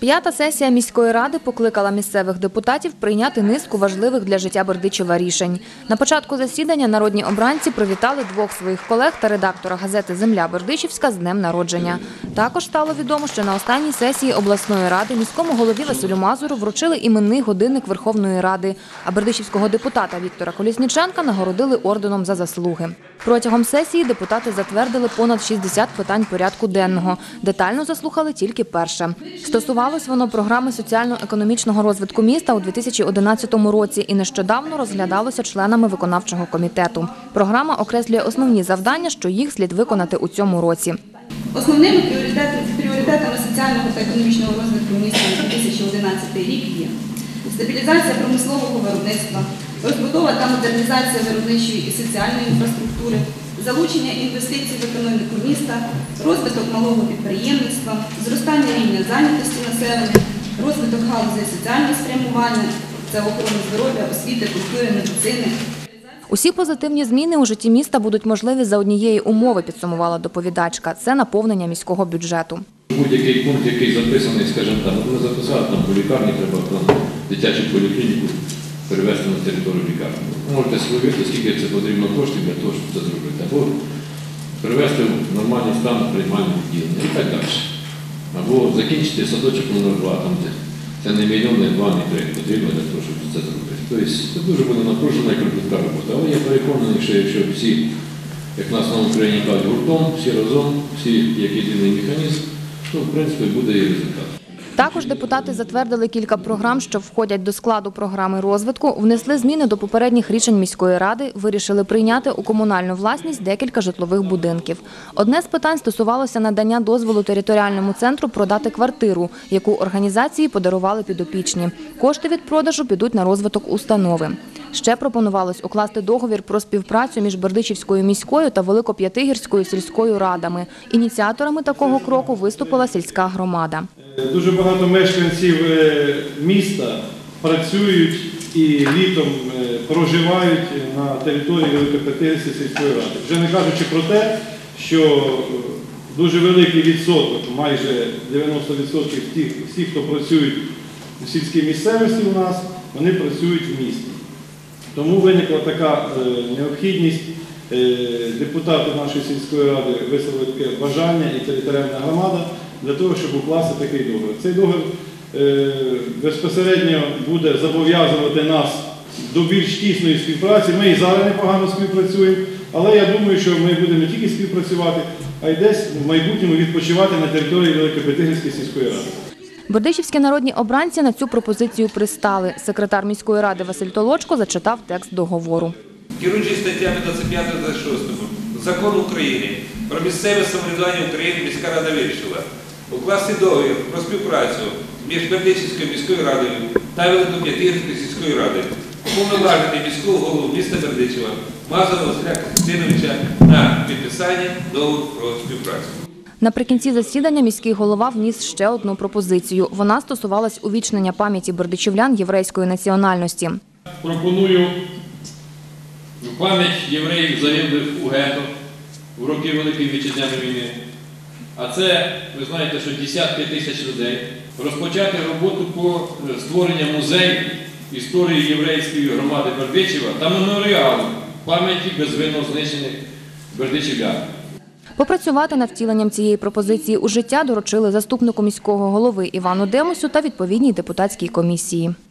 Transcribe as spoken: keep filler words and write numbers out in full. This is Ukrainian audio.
П'ята сесія міської ради покликала місцевих депутатів прийняти низку важливих для життя Бердичева рішень. На початку засідання народні обранці привітали двох своїх колег та редактора газети «Земля Бердичівська» з днем народження. Також стало відомо, що на останній сесії обласної ради міському голові Василю Мазуру вручили іменний годинник Верховної Ради, а бердичівського депутата Віктора Колісніченка нагородили орденом за заслуги. Протягом сесії депутати затвердили понад шістдесят питань порядку денного. Детально заслухали тільки перше. Стосувалось воно програми соціально-економічного розвитку міста у дві тисячі одинадцятому році і нещодавно розглядалося членами виконавчого комітету. Програма окреслює основні завдання, що їх слід виконати у цьому році. Основними пріоритетами соціального та економічного розвитку міста на дві тисячі одинадцятий рік є стабілізація промислового виробництва, розбудова та модернізація виробничої і соціальної інфраструктури, залучення інвестицій в економіку міста, розвиток малого підприємництва, зростання рівня зайнятості населення, розвиток галузей соціального спрямування, це охорона здоров'я, освіти, культури, медицини. Усі позитивні зміни у житті міста будуть можливі за однієї умови, підсумувала доповідачка – це наповнення міського бюджету. Будь-який пункт, який записаний, скажімо так, ми записали, там по лікарні треба там, дитячу поліклініку перевести на територію лікарні. Можете словити, скільки це потрібно коштів для того, щоб це зробити. Або привести в нормальний стан приймальне відділення і так далі. Або закінчити садочок номер два, там це не мільйон, не два, не три потрібно для того, щоб це зробити. Тобто це дуже буде напружена і кропітка робота. Але я переконаний, що якщо всі, як нас на Україні кажуть, гуртом, всі разом, всі як єдиний механізм, то в принципі буде і результат. Також депутати затвердили кілька програм, що входять до складу програми розвитку, внесли зміни до попередніх рішень міської ради, вирішили прийняти у комунальну власність декілька житлових будинків. Одне з питань стосувалося надання дозволу територіальному центру продати квартиру, яку організації подарували підопічні. Кошти від продажу підуть на розвиток установи. Ще пропонувалось укласти договір про співпрацю між Бердичівською міською та Великоп'ятигірською сільською радами. Ініціаторами такого кроку виступила сільська громада. Дуже багато мешканців міста працюють і літом проживають на території Великоп'ятигірської сільської ради. Вже не кажучи про те, що дуже великий відсоток, майже дев'яносто відсотків всіх, хто працюють у сільській місцевості у нас, вони працюють в місті. Тому виникла така необхідність, депутати нашої сільської ради висловили таке бажання і територіальна громада для того, щоб укласти такий договір. Цей договір безпосередньо буде зобов'язувати нас до більш тісної співпраці. Ми і зараз непогано співпрацюємо, але я думаю, що ми будемо не тільки співпрацювати, а й десь в майбутньому відпочивати на території Великоп'ятигірської сільської ради. Бердичівські народні обранці на цю пропозицію пристали. Секретар міської ради Василь Толочко зачитав текст договору. Керуючись статтями двадцять п'ятою та двадцять шостою Закону України про місцеве самоврядування України, міська рада вирішила укласти договір про співпрацю між Бердичівською міською радою та Великоп'ятигірською сільською радою, уповноважений міського голову міста Бердичева Мазура Василя Костянтиновича на підписання договору про співпрацю. Наприкінці засідання міський голова вніс ще одну пропозицію. Вона стосувалась увічнення пам'яті бердичівлян єврейської національності. Пропоную пам'ять євреїв, загиблих у гетто у роки Великої Вітчизняної війни. А це, ви знаєте, що десятки тисяч людей. Розпочати роботу по створенню музею історії єврейської громади Бердичева та меморіалу пам'яті безвинно знищених бердичівлян. Попрацювати над втіленням цієї пропозиції у життя доручили заступнику міського голови Івану Демусю та відповідній депутатській комісії.